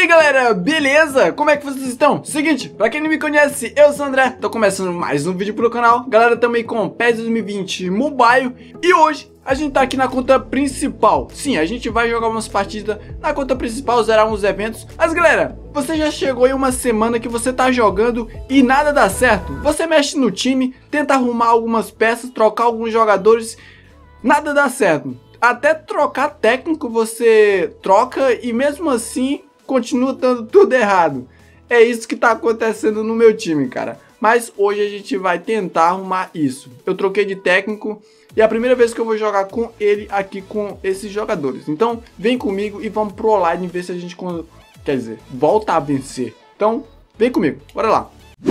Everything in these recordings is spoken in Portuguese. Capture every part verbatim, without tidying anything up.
aí galera, beleza? Como é que vocês estão? Seguinte, pra quem não me conhece, eu sou o André, tô começando mais um vídeo pro canal. Galera, também com P E S dois mil e vinte Mobile. E hoje a gente tá aqui na conta principal. Sim, a gente vai jogar umas partidas na conta principal, zerar uns eventos. Mas galera, você já chegou em uma semana que você tá jogando e nada dá certo? Você mexe no time, tenta arrumar algumas peças, trocar alguns jogadores, nada dá certo. Até trocar técnico você troca e mesmo assim continua dando tudo errado. É isso que tá acontecendo no meu time, cara. Mas hoje a gente vai tentar arrumar isso. Eu troquei de técnico e é a primeira vez que eu vou jogar com ele aqui com esses jogadores. Então vem comigo e vamos pro online ver se a gente, quer dizer, volta a vencer. Então vem comigo, bora lá.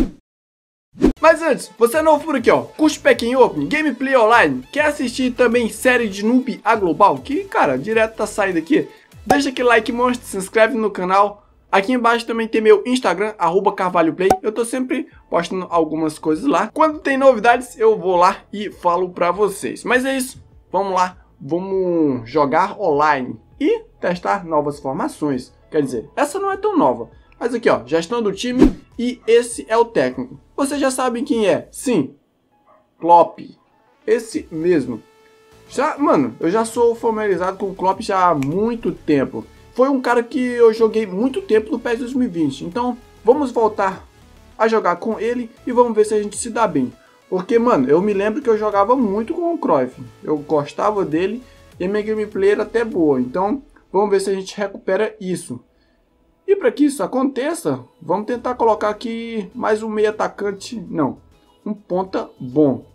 Mas antes, você é novo por aqui, ó, curte Pequim Open, Gameplay Online, quer assistir também série de Noob a Global, que, cara, direto tá saindo aqui? Deixa aquele like monstro, se inscreve no canal. Aqui embaixo também tem meu Instagram, arroba carvalhoplay. Eu tô sempre postando algumas coisas lá. Quando tem novidades, eu vou lá e falo pra vocês. Mas é isso, vamos lá, vamos jogar online e testar novas formações. Quer dizer, essa não é tão nova. Mas aqui, ó, gestão do time e esse é o técnico. Vocês já sabem quem é? Sim, Klopp. Esse mesmo. Já, mano, eu já sou familiarizado com o Klopp já há muito tempo. Foi um cara que eu joguei muito tempo no P E S dois mil e vinte. Então, vamos voltar a jogar com ele e vamos ver se a gente se dá bem. Porque, mano, eu me lembro que eu jogava muito com o Cruyff. Eu gostava dele e a minha gameplay era até boa. Então, vamos ver se a gente recupera isso. E para que isso aconteça, vamos tentar colocar aqui mais um meio atacante, não, um ponta bom,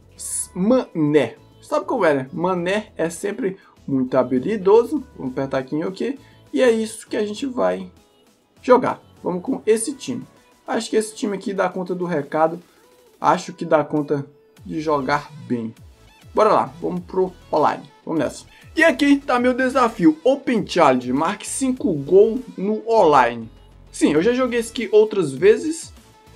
Mané. Sabe como é, né? Mané é sempre muito habilidoso, vamos apertar aqui em OK, e é isso que a gente vai jogar. Vamos com esse time. Acho que esse time aqui dá conta do recado, acho que dá conta de jogar bem. Bora lá, vamos pro online, vamos nessa. E aqui tá meu desafio, Open Challenge, marque cinco gols no online. Sim, eu já joguei isso aqui outras vezes.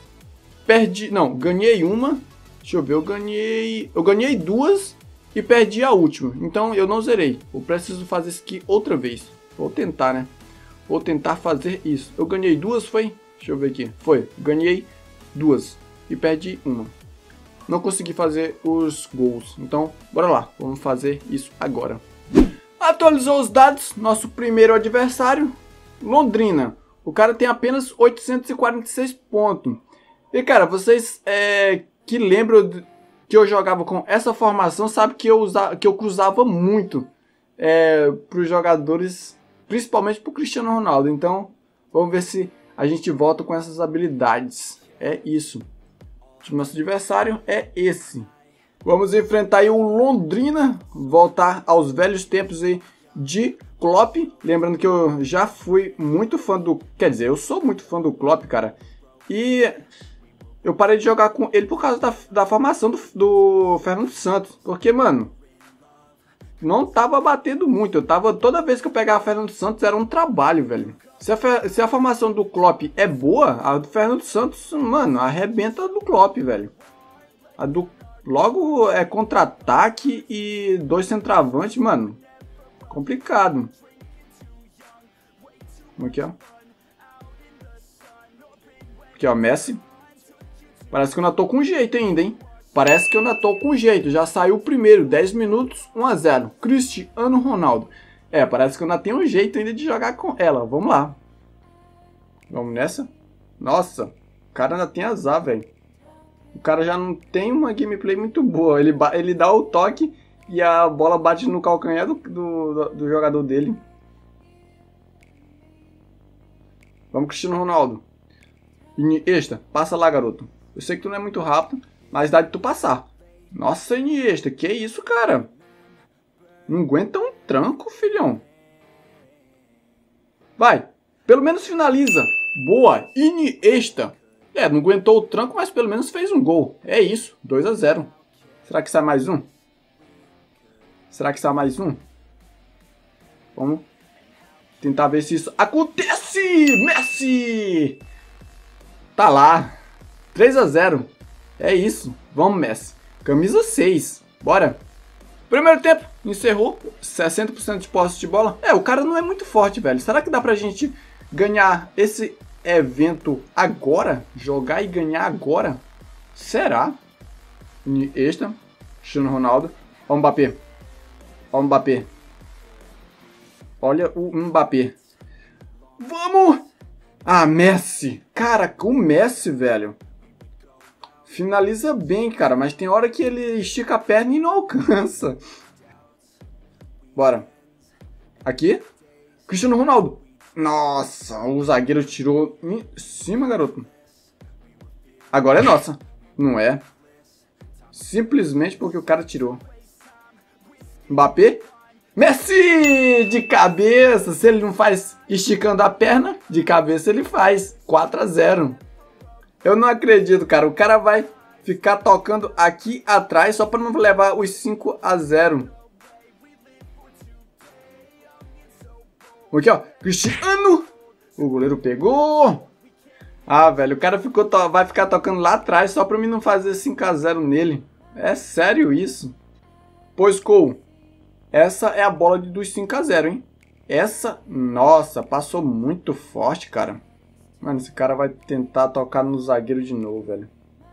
Perdi, não, ganhei uma. Deixa eu ver, eu ganhei, eu ganhei duas e perdi a última. Então eu não zerei, eu preciso fazer isso aqui outra vez. Vou tentar, né? Vou tentar fazer isso. Eu ganhei duas, foi? Deixa eu ver aqui, foi, ganhei duas e perdi uma. Não consegui fazer os gols, então bora lá, vamos fazer isso agora. Atualizou os dados, nosso primeiro adversário, Londrina. O cara tem apenas oitocentos e quarenta e seis pontos. E cara, vocês é, que lembram que eu jogava com essa formação, sabe que eu, usava, que eu cruzava muito é, para os jogadores, principalmente para o Cristiano Ronaldo. Então, vamos ver se a gente volta com essas habilidades. É isso. O nosso adversário é esse. Vamos enfrentar aí o Londrina, voltar aos velhos tempos aí de Klopp. Lembrando que eu já fui muito fã do... Quer dizer, eu sou muito fã do Klopp, cara. E eu parei de jogar com ele por causa da, da formação do, do Fernando Santos. Porque, mano, não tava batendo muito. Eu tava, toda vez que eu pegava Fernando Santos era um trabalho, velho. Se a, se a formação do Klopp é boa, a do Fernando Santos, mano, arrebenta a do Klopp, velho. A do... Logo é contra-ataque e dois centroavantes, mano. Complicado. Aqui, ó. Aqui, ó, Messi. Parece que eu ainda tô com jeito ainda, hein? Parece que eu ainda tô com jeito. Já saiu o primeiro, dez minutos, um a zero. Cristiano Ronaldo. É, parece que eu ainda tenho um jeito ainda de jogar com ela. Vamos lá. Vamos nessa? Nossa, o cara ainda tem azar, velho. O cara já não tem uma gameplay muito boa. Ele, ele dá o toque e a bola bate no calcanhar do, do, do jogador dele. Vamos, Cristiano Ronaldo. Iniesta, passa lá, garoto. Eu sei que tu não é muito rápido, mas dá de tu passar. Nossa, Iniesta, que isso, cara? Não aguenta um tranco, filhão. Vai, pelo menos finaliza. Boa, Iniesta. É, não aguentou o tranco, mas pelo menos fez um gol. É isso, dois a zero. Será que sai mais um? Será que sai mais um? Vamos tentar ver se isso acontece! Messi! Tá lá. três a zero. É isso. Vamos, Messi. Camisa seis. Bora. Primeiro tempo, encerrou. sessenta por cento de posse de bola. É, o cara não é muito forte, velho. Será que dá pra gente ganhar esse evento agora? Jogar e ganhar agora? Será? Esta, Cristiano Ronaldo. Olha o Mbappé. Olha o Mbappé. Olha o Mbappé. Vamos! Ah, Messi. Cara, o Messi, velho. Finaliza bem, cara. Mas tem hora que ele estica a perna e não alcança. Bora. Aqui. Cristiano Ronaldo. Nossa, o zagueiro tirou em cima, garoto. Agora é nossa. Não é? Simplesmente porque o cara tirou. Mbappé. Messi! De cabeça. Se ele não faz esticando a perna, de cabeça ele faz. quatro a zero. Eu não acredito, cara. O cara vai ficar tocando aqui atrás só para não levar os cinco a zero. Aqui, ó. Cristiano. O goleiro pegou. Ah, velho. O cara ficou vai ficar tocando lá atrás só para mim não fazer cinco a zero nele. É sério isso? Pois, Cole. Essa é a bola dos cinco a zero, hein? Essa, nossa, passou muito forte, cara. Mano, esse cara vai tentar tocar no zagueiro de novo, velho.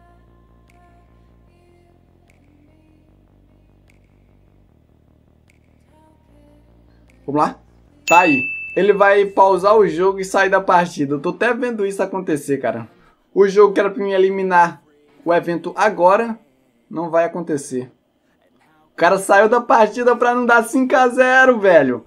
Vamos lá? Tá aí. Ele vai pausar o jogo e sair da partida. Eu tô até vendo isso acontecer, cara. O jogo que era pra mim eliminar o evento agora, não vai acontecer. O cara saiu da partida pra não dar cinco a zero, velho.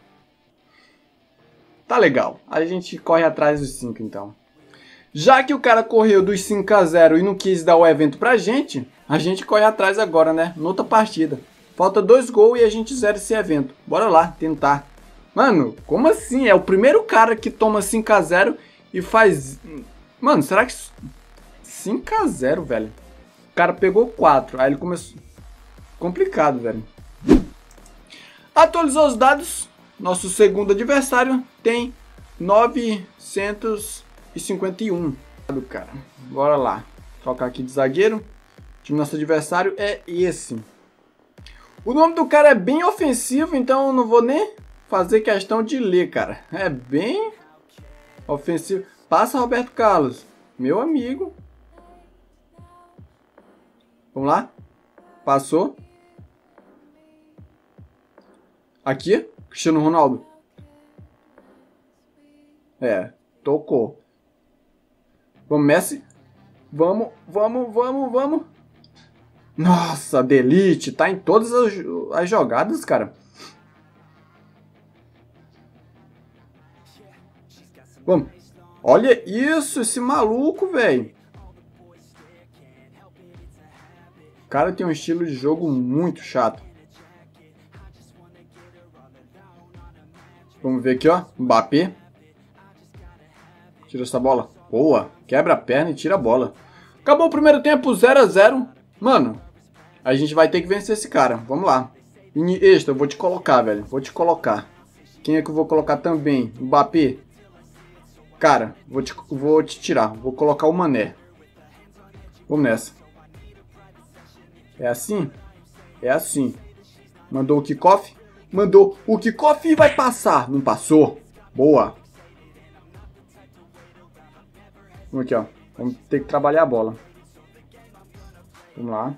Tá legal. A gente corre atrás dos cinco, então. Já que o cara correu dos cinco a zero e não quis dar o evento pra gente, a gente corre atrás agora, né? Noutra partida. Falta dois gols e a gente zera esse evento. Bora lá, tentar. Mano, como assim? É o primeiro cara que toma cinco a zero e faz... Mano, será que... cinco a zero, velho. O cara pegou quatro. Aí ele começou... Complicado, velho. Atualizou os dados. Nosso segundo adversário tem novecentos e cinquenta e um. Cara, bora lá. Trocar aqui de zagueiro. O time do nosso adversário é esse. O nome do cara é bem ofensivo, então eu não vou nem fazer questão de ler, cara. É bem ofensivo. Passa, Roberto Carlos. Meu amigo. Vamos lá. Passou. Aqui, Cristiano Ronaldo. É, tocou. Vamos, Messi. Vamos, vamos, vamos, vamos. Nossa, Delite. Tá em todas as, as jogadas, cara. Vamos. Olha isso, esse maluco, velho. O cara tem um estilo de jogo muito chato. Vamos ver aqui, ó. Mbappé. Tira essa bola. Boa. Quebra a perna e tira a bola. Acabou o primeiro tempo, zero a zero. Mano, a gente vai ter que vencer esse cara. Vamos lá. Extra, eu vou te colocar, velho. Vou te colocar. Quem é que eu vou colocar também? Mbappé. Cara, vou te, vou te tirar. Vou colocar o Mané. Vamos nessa. É assim? É assim. Mandou o kickoff. Mandou o kickoff e vai passar. Não passou. Boa. Vamos aqui, ó. Vamos ter que trabalhar a bola. Vamos lá.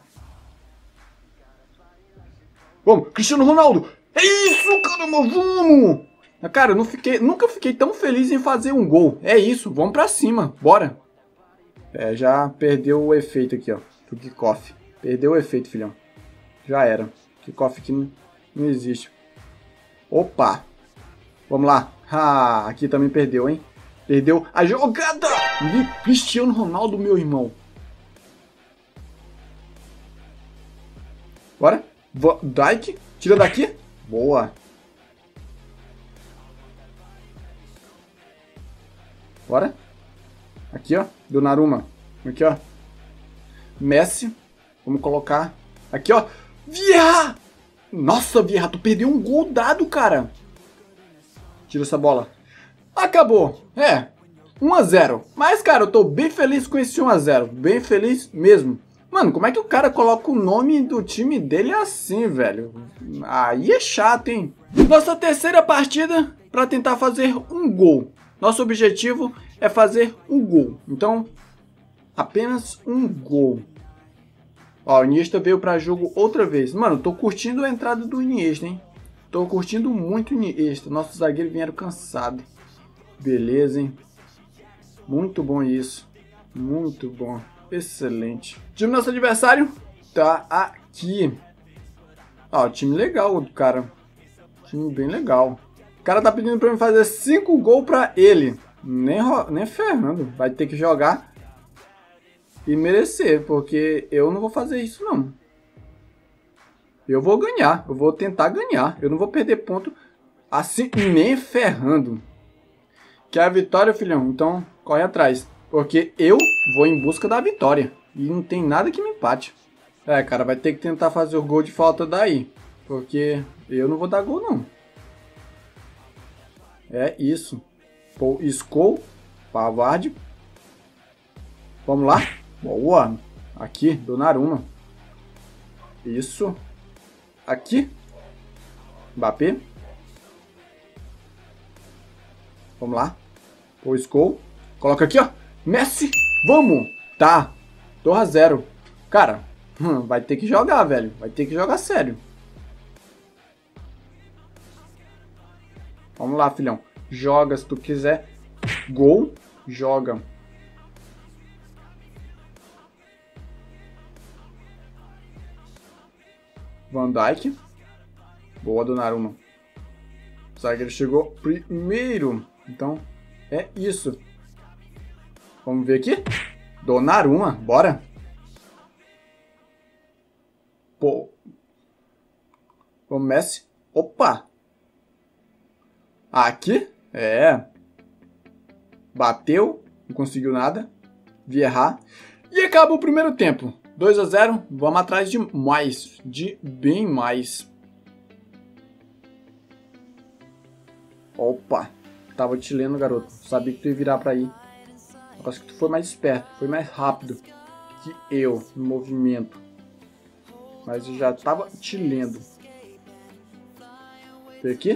Vamos. Cristiano Ronaldo. É isso, caramba. Vamos. Cara, eu não fiquei, nunca fiquei tão feliz em fazer um gol. É isso. Vamos pra cima. Bora. É, já perdeu o efeito aqui, ó. Do kickoff. Perdeu o efeito, filhão. Já era. Kickoff aqui não, não existe. Opa. Vamos lá. Ah, aqui também perdeu, hein? Perdeu a jogada. Cristiano Ronaldo, meu irmão. Bora. Dyke. Tira daqui. Boa. Bora. Aqui, ó. Donnarumma. Aqui, ó. Messi. Vamos colocar. Aqui, ó. Vieira. Nossa, Vieira, tu perdeu um gol dado, cara. Tira essa bola. Acabou. É. um a zero. Mas, cara, eu tô bem feliz com esse um a zero. Bem feliz mesmo. Mano, como é que o cara coloca o nome do time dele assim, velho? Aí é chato, hein? Nossa terceira partida pra tentar fazer um gol. Nosso objetivo é fazer um gol. Então, apenas um gol. Ó, o Iniesta veio para jogo outra vez. Mano, tô curtindo a entrada do Iniesta, hein? Tô curtindo muito o Iniesta. Nossos zagueiros vieram cansados. Beleza, hein? Muito bom isso. Muito bom. Excelente. O time do nosso adversário tá aqui. Ó, time legal do cara. Time bem legal. O cara tá pedindo pra mim fazer cinco gols pra ele. Nem, nem ferrando. Vai ter que jogar e merecer, porque eu não vou fazer isso não. Eu vou ganhar. Eu vou tentar ganhar. Eu não vou perder ponto assim, nem ferrando. Quer a vitória, filhão? Então, corre atrás. Porque eu vou em busca da vitória. E não tem nada que me empate. É, cara, vai ter que tentar fazer o gol de falta daí. Porque eu não vou dar gol, não. É isso. Pô, Skol. Pavard. Vamos lá. Boa. Aqui, Donnarumma. Isso. Aqui. Mbappé. Vamos lá. Pô, Skol. Coloca aqui, ó. Messi. Vamos. Tá. dois a zero. Cara, hum, vai ter que jogar, velho. Vai ter que jogar sério. Vamos lá, filhão. Joga se tu quiser. Gol. Joga. Van Dijk. Boa, Donnarumma. O zagueiro chegou primeiro. Então, é isso. Vamos ver aqui. Donnarumma. Bora. Pô. O Messi. Opa. Aqui. É. Bateu. Não conseguiu nada. Vieira. E acaba o primeiro tempo. dois a zero. Vamos atrás de mais. De bem mais. Opa. Tava te lendo, garoto. Sabia que tu ia virar pra aí. Acho que tu foi mais esperto. Foi mais rápido que eu no movimento. Mas eu já tava te lendo. Vem aqui.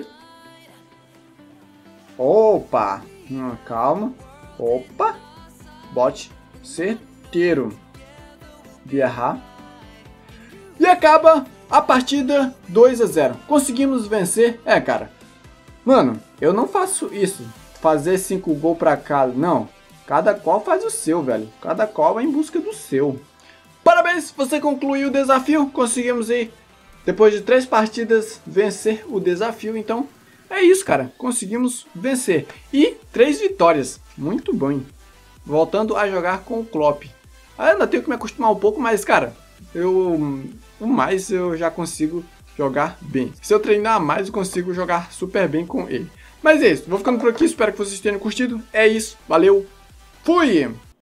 Opa. Hum, calma. Opa. Bote certeiro. Vieira. E acaba a partida dois a zero. Conseguimos vencer. É, cara. Mano, eu não faço isso. Fazer cinco gols pra cada. Não. Cada qual faz o seu, velho. Cada qual vai em busca do seu. Parabéns, você concluiu o desafio. Conseguimos aí, depois de três partidas, vencer o desafio. Então, é isso, cara. Conseguimos vencer. E três vitórias. Muito bom. Voltando a jogar com o Klopp. Ainda tenho que me acostumar um pouco, mas, cara, eu, o mais eu já consigo jogar bem. Se eu treinar mais, eu consigo jogar super bem com ele. Mas é isso. Vou ficando por aqui. Espero que vocês tenham curtido. É isso. Valeu. Fui!